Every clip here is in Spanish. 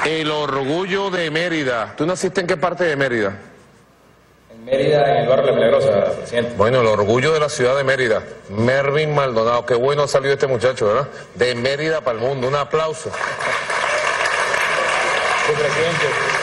El orgullo de Mérida. ¿Tú naciste en qué parte de Mérida? En Mérida, en el barrio La Milagrosa, presidente. Bueno, el orgullo de la ciudad de Mérida. Mervin Maldonado. Qué bueno ha salido este muchacho, ¿verdad? De Mérida para el mundo. Un aplauso. Sí, presidente.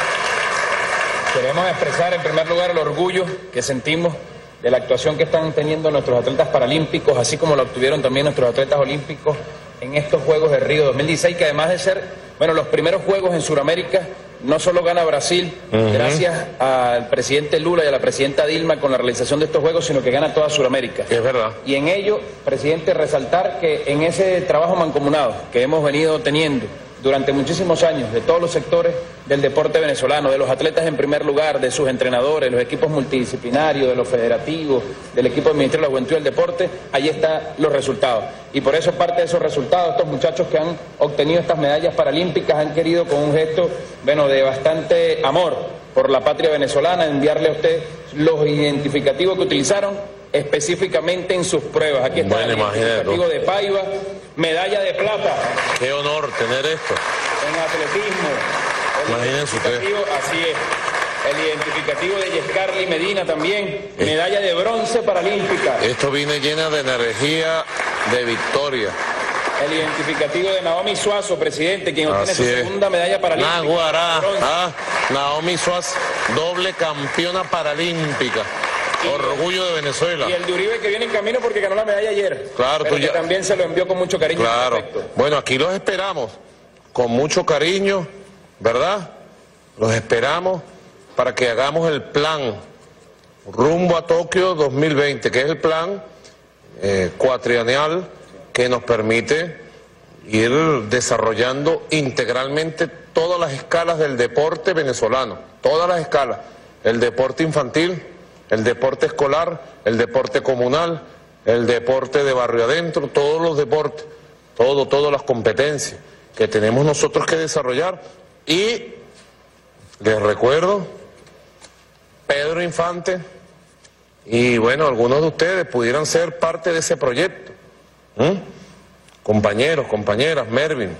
Queremos expresar en primer lugar el orgullo que sentimos de la actuación que están teniendo nuestros atletas paralímpicos, así como la obtuvieron también nuestros atletas olímpicos en estos Juegos de Río 2016, que además de ser, bueno, los primeros Juegos en Sudamérica, no solo gana Brasil, gracias al presidente Lula y a la presidenta Dilma con la realización de estos Juegos, sino que gana toda Sudamérica. Es verdad. Y en ello, presidente, resaltar que en ese trabajo mancomunado que hemos venido teniendo durante muchísimos años, de todos los sectores del deporte venezolano, de los atletas en primer lugar, de sus entrenadores, los equipos multidisciplinarios, de los federativos, del equipo del Ministerio de la Juventud y del Deporte, ahí están los resultados. Y por eso parte de esos resultados, estos muchachos que han obtenido estas medallas paralímpicas han querido con un gesto, bueno, de bastante amor por la patria venezolana, enviarle a usted los identificativos que utilizaron específicamente en sus pruebas. Aquí está el identificativo de Paiva, medalla de plata. Qué honor tener esto. En atletismo. Imagínense ustedes. Así es. El identificativo de Yescarly Medina también, medalla de bronce paralímpica. Esto viene llena de energía, de victoria. El identificativo de Naomi Suazo, presidente, quien obtiene su segunda medalla paralímpica. Naguará, Naomi Suazo, doble campeona paralímpica. Orgullo de Venezuela. Y el de Uribe que viene en camino porque ganó la medalla ayer. Claro, pero tú ya también se lo envió con mucho cariño. Claro. Bueno, aquí los esperamos con mucho cariño, ¿verdad? Los esperamos para que hagamos el plan rumbo a Tokio 2020, que es el plan cuatrienal que nos permite ir desarrollando integralmente todas las escalas del deporte venezolano, todas las escalas, el deporte infantil, el deporte escolar, el deporte comunal, el deporte de barrio adentro, todos los deportes, todas las competencias que tenemos nosotros que desarrollar. Y les recuerdo, Pedro Infante, y bueno, algunos de ustedes pudieran ser parte de ese proyecto. Compañeros, compañeras, Mervin,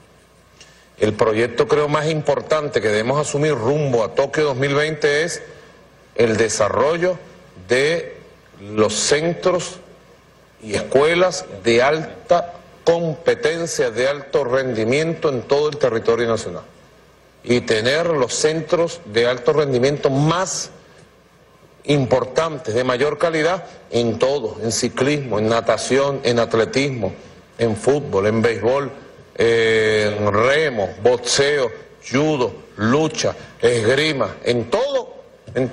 el proyecto creo más importante que debemos asumir rumbo a Tokio 2020 es el desarrollo de los centros y escuelas de alta competencia, de alto rendimiento en todo el territorio nacional. Y tener los centros de alto rendimiento más importantes, de mayor calidad, en todo, en ciclismo, en natación, en atletismo, en fútbol, en béisbol, en remo, boxeo, judo, lucha, esgrima, en todo.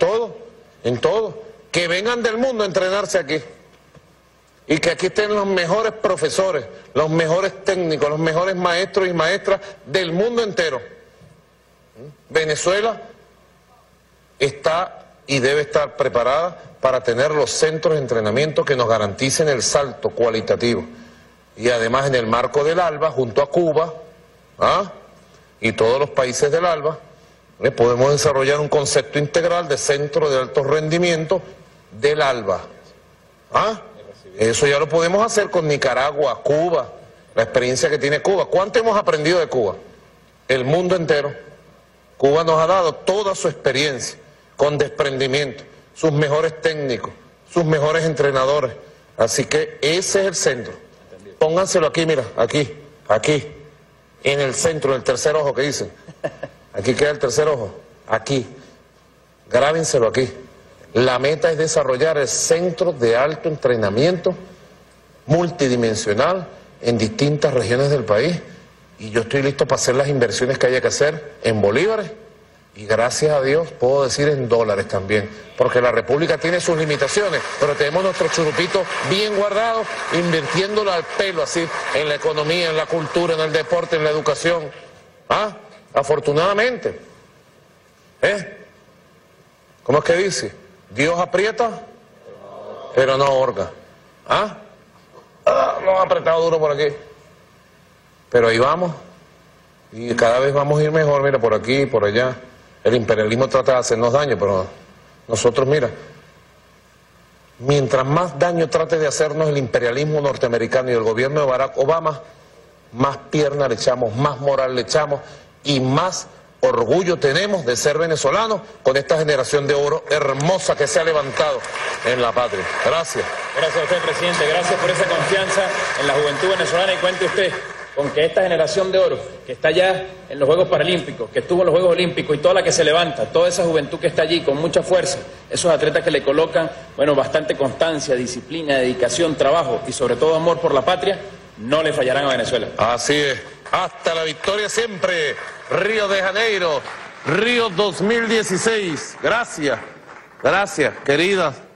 Que vengan del mundo a entrenarse aquí. Y que aquí estén los mejores profesores, los mejores técnicos, los mejores maestros y maestras del mundo entero. Venezuela está y debe estar preparada para tener los centros de entrenamiento que nos garanticen el salto cualitativo. Y además en el marco del ALBA, junto a Cuba, y todos los países del ALBA, podemos desarrollar un concepto integral de centro de alto rendimiento del ALBA. Eso ya lo podemos hacer con Nicaragua, Cuba, la experiencia que tiene Cuba. ¿Cuánto hemos aprendido de Cuba? El mundo entero. Cuba nos ha dado toda su experiencia, con desprendimiento, sus mejores técnicos, sus mejores entrenadores. Así que ese es el centro. Pónganselo aquí, mira, aquí, en el centro, en el tercer ojo que dicen. Aquí queda el tercer ojo, aquí. Grábenselo aquí. La meta es desarrollar el centro de alto entrenamiento multidimensional en distintas regiones del país. Y yo estoy listo para hacer las inversiones que haya que hacer en bolívares. Y gracias a Dios puedo decir en dólares también, porque la República tiene sus limitaciones, pero tenemos nuestros churupitos bien guardados, invirtiéndolo al pelo así, en la economía, en la cultura, en el deporte, en la educación. Afortunadamente. ¿Cómo es que dice? Dios aprieta, pero no ahorca. Lo ha apretado duro por aquí. Pero ahí vamos. Y cada vez vamos a ir mejor, mira, por aquí, por allá. El imperialismo trata de hacernos daño, pero nosotros, mira, mientras más daño trate de hacernos el imperialismo norteamericano y el gobierno de Barack Obama, más pierna le echamos, más moral le echamos y más orgullo tenemos de ser venezolanos con esta generación de oro hermosa que se ha levantado en la patria. Gracias. Gracias a usted, presidente. Gracias por esa confianza en la juventud venezolana y cuente usted con que esta generación de oro que está ya en los Juegos Paralímpicos, que estuvo en los Juegos Olímpicos y toda la que se levanta, toda esa juventud que está allí con mucha fuerza, esos atletas que le colocan, bueno, bastante constancia, disciplina, dedicación, trabajo y sobre todo amor por la patria, no le fallarán a Venezuela. Así es. Hasta la victoria siempre. Río de Janeiro, Río 2016. Gracias. Gracias, queridas